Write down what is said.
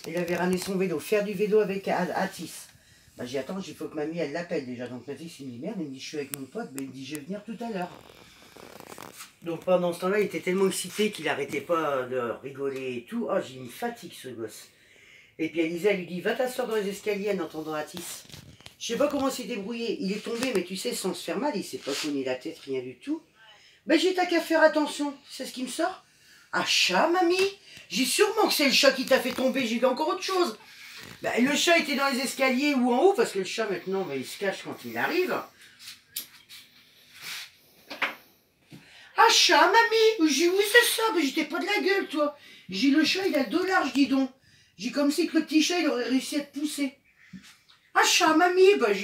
Il avait ramené son vélo, faire du vélo avec Atis. Bah j'ai attends, il faut que mamie elle l'appelle déjà. Donc Mathis il me dit merde, il me dit je suis avec mon pote, mais il me dit je vais venir tout à l'heure. Donc pendant ce temps-là, il était tellement excité qu'il arrêtait pas de rigoler et tout. Oh j'ai une fatigue ce gosse. Et puis Elisa elle lui dit va t'asseoir dans les escaliers en entendant Atis. Je sais pas comment s'est débrouillé. Il est tombé, mais tu sais, sans se faire mal, il s'est pas cogné la tête, rien du tout. Ben j'ai t'as qu'à faire attention. C'est ce qui me sort. Un chat, mamie? J'ai sûrement que c'est le chat qui t'a fait tomber, j'ai dit encore autre chose. Ben, le chat était dans les escaliers ou en haut, parce que le chat maintenant, ben, il se cache quand il arrive. Un chat, mamie? J'ai dit oui, c'est ça, ben, j'étais pas de la gueule, toi. J'ai le chat, il a le dos large, dis donc. J'ai comme si que le petit chat, il aurait réussi à te pousser. Un chat, mamie? Ben,